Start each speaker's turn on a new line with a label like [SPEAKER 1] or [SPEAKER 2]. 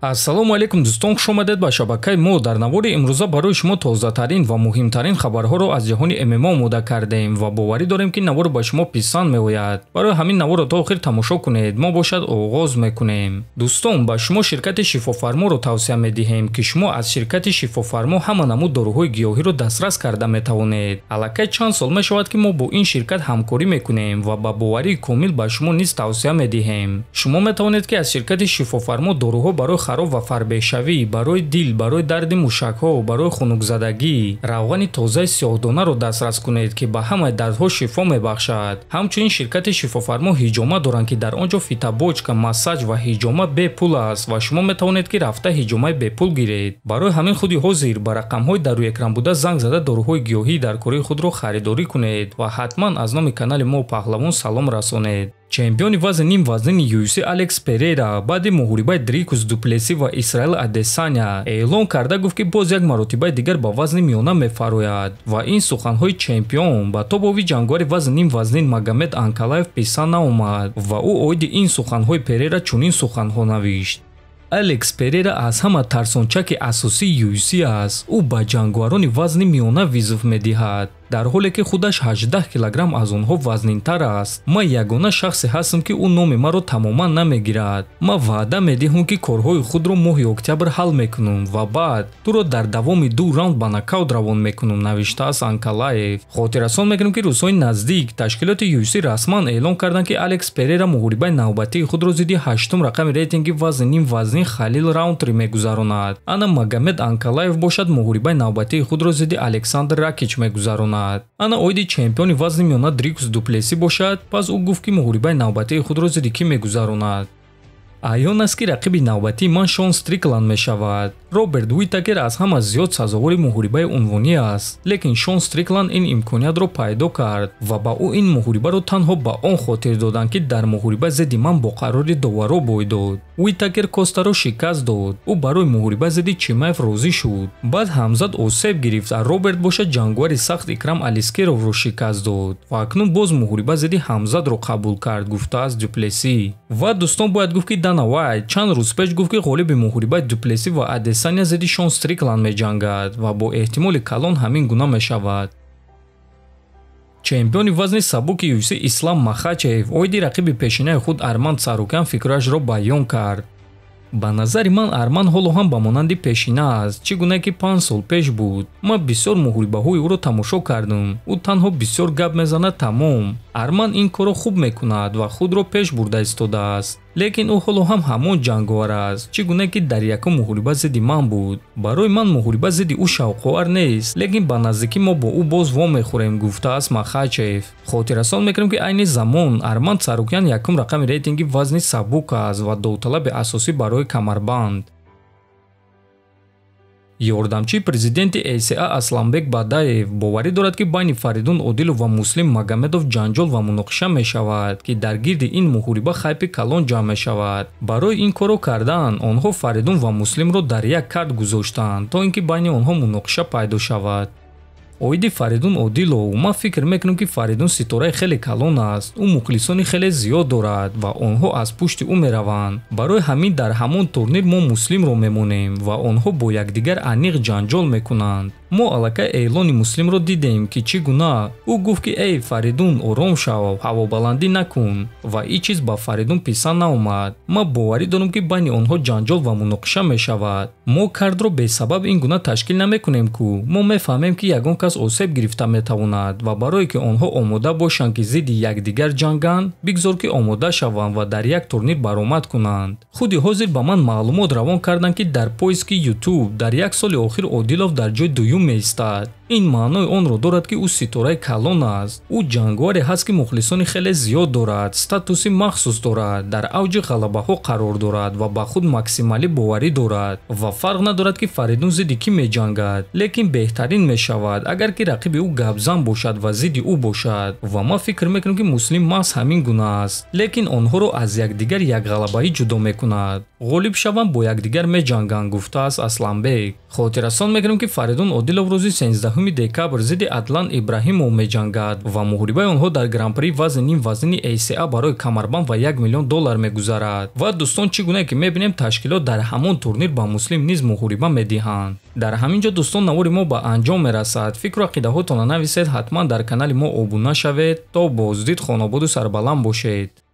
[SPEAKER 1] ассалому алайкум дӯстон, хуш омадед ба шабакаи мо. дар навори имрӯза барои шумо тозатарин ва муҳимтарин хабарҳоро аз ҷаҳони ММО омода кардаем ва боварӣ дорем ки навор ба шумо писанд меояд. барои ҳамин наворро то охир тамошо кунед. мо бошад оғоз мекунем. дӯстон, ба шумо ширкати шифофарморо тавсия медиҳем ки шумо аз ширкати шифофармо ҳама намуд доруҳои гиёҳиро дастрас карда метавонед. аллакай чанд сол мешавад ки мо бо ин ширкат ҳамкорӣ мекунем ва ба боварии комил ба шумо низ тавсия медиҳем. шумо метавонед ки аз ширкати шифофармо доруҳо барои хароб ва фарбешавӣ, барои дил, барои дарди мушакҳо, барои хунукзадагӣ, равғани тозаи сиёҳдонаро дастрас кунед ки ба ҳамаи дардҳо шифо мебахшад. ҳамчунин ширкати шифофармо ҳиҷома доранд ки дар он ҷо фитобочка, массаҷ ва ҳиҷома бепул аст ва шумо метавонед ки рафта ҳиҷомаи бепул гиред. барои ҳамин худи ҳозир ба рақамҳои дар рӯи экран буда занг зада доруҳои гиёҳии дар кории худро харидорӣ кунед ва ҳатман аз номи канали мо паҳлавон салом расонед. чемпиони вазни ним вазнини UFC Алекс Перейра баъди муҳорибаи Дрикус Дуплеси ва Исраил Адесаня эълон карда гуфт ки боз як маротибаи дигар ба вазни миёна мефарояд ва ин суханҳои чемпион ба тобови ҷангори вазни ним вазнин Магомед Анкалавеи писанд наомад ва ӯ оиди ин суханҳои Перейра чунин суханҳо навишт: Алекс Перейра аз ҳама тарсончаки асосии UFC аст. ӯ ба ҷангварони вазни миёна визв медиҳад, дар ҳоле ки худаш 18 килограмм аз онҳо вазнинтар аст. ман ягона шахсе ҳастам ки ӯ номи маро тамоман намегирад. ман ваъда медиҳам ки корҳои худро моҳи октябр ҳал мекунам ва баъд туро дар давоми 2 раунд ба нокаут равон мекунам, навиштааст Анкалавеи. хотиррасон мекунем ки рӯзҳои наздик ташкилоти UFC расман эълон карданд ки Алекс Перейра муҳорибаи навбатии худро зидди 8-ум рақами рейтинги вазни ним вазнин Халил Раунтри мегузаронад. ана Магомед Анкалавеев бошад муҳорибаи навбатии худро зидди Александр Ракич мегузаронад. ана оиди чемпиони вазни миёна Дрикус Дуплеси бошад. пас ӯ гуфт ки муҳорибаи навбатии худро зидди кӣ мегузаронад. аён аст ки рақиби навбатии ман Шон Стрикланд мешавад. роберт Уитакер аз ҳама зиёд сазовори муҳорибаи унвонӣ аст, лекин Шон Стрикланд ин имкониятро пайдо кард ва ба ӯ ин муҳорибаро танҳо ба он хотир доданд ки дар муҳориба зидди ман бо қарори доваро бой дод. Уитакер Костаро шикаст дод. ӯ барои муҳориба зидди Чимаев розӣ шуд. баъд ҳамзад осеб гирифт. Роберт бошад ҷангвари сахт Икрам Алискеровро шикаст дод ва акнун боз муҳориба зидди ҳамзадро қабул кард, гуфтааст Дуплеси. ва дӯстон, бояд гуфт ки Дана Вайт чанд рӯз пеш гуфт ки ғолиби муҳорибаи Дуплеси ва Адесаня зидди Шон Стрикланд меҷангад ва бо эҳтимоли калон ҳамин гуна мешавад. чемпиони вазни сабуки UFC Ислам Махачев оиди рақиби пешинаи худ Арман Царукян фикрашро баён кард. ба назари ман Арман ҳоло ҳам ба монанди пешина аст, чӣ гуна ки 5 сол пеш буд. ман бисёр муҳорибаҳои ӯро тамошо кардам. ӯ танҳо бисёр гап мезанад, тамом. Арман ин корро хуб мекунад ва худро пеш бурда истодааст. лекин ӯ ҳоло ҳам ҳамон ҷангвар аст, чӣ гуна ки дар якум муҳориба зидди ман буд. барои ман муҳориба зидди ӯ шавқовар нест, лекин ба наздикӣ мо бо ӯ боз вом мехӯрем, гуфтааст Махачев. хотиррасон мекунем ки айни замон Арман Царукян якум рақами рейтинги вазни сабук аст ва довталаби асосӣ барои камарбанд. ёрдамчии президенти СА Асланбек Бадаев боварӣ дорад ки байни Фаридун Одиловро ва Муслим Магомедов ҷанҷол ва мунокиша мешавад ки дар гирди ин муҳориба хайпи калон ҷамъ мешавад. барои ин корро кардан онҳо Фаридун ва Муслимро дар як карт гузоштанд то ин ки байни онҳо мунокиша пайдо шавад. оиди Фаридун Одилов: ман фикр мекунам ки Фаридун ситораи хеле калон аст. ӯ мухлисони хеле зиёд дорад ва онҳо аз пушти ӯ мераванд. барои ҳамин дар ҳамон турнир мо Муслимро мемонем ва онҳо бо якдигар аниқ ҷанҷол мекунанд. мо аллакай эълони Муслимро дидем ки чӣ гуна. ӯ гуфт ки эй Фаридун, ором шав, ҳавобаландӣ накун ва ин чиз ба Фаридун писанд наомад. ман боварӣ дорам ки байни онҳо ҷанҷол ва мунокиша мешавад. мо кардро бесабаб ин гуна ташкил намекунем ку. мо мефаҳмем ки ягон кас осеб гирифта метавонад ва барое ки онҳо омода бошанд ки зидди якдигар ҷанганд, бигзор ки омода шаванд ва дар як турнир баромад кунанд. худи ҳозир ба ман маълумот равон карданд ки дар поиски YouTube дар як соли охир Одилов дар ҷои дуюм меистад. ин маънои онро дорад ки ӯ ситораи калон аст. ӯ ҷангваре ҳаст ки мухлисони хеле зиёд дорад, статуси махсус дорад, дар авҷи ғалабаҳо қарор дорад ва ба худ максималӣ боварӣ дорад ва фарқ надорад ки Фаридун зидди кӣ меҷангад, лекин беҳтарин мешавад агар ки рақиби ӯ гапзан бошад ва зидди ӯ бошад. ва ман фикр мекунам ки Муслим маҳз ҳамин гуна аст, лекин онҳоро аз якдигар як ғалабаӣ ҷудо мекунад. ғолиб шаванд бо якдигар меҷанганд, гуфтааст Асланбек. хотиррасон мекунем ки Фаридун Одилов рӯзи 16 19 декабр зидди Адлан Ибраҳимов меҷангад ва муҳорибаи онҳо дар гран-при вазн ним вазни ACA барои камарбанд ва $1 миллион мегузарад. Ва дӯстон чӣ гуна ки мебинем ташкилот дар ҳамон турнир ба муслим низ муҳориба медиҳанд. Дар ҳамин ҷо дӯстон навори мо ба анҷом мерасад. Фикру ақидаҳотонро нависед, ҳатман дар канали мо обуна шавед. То боздид, хонободу сарбаланд бошед.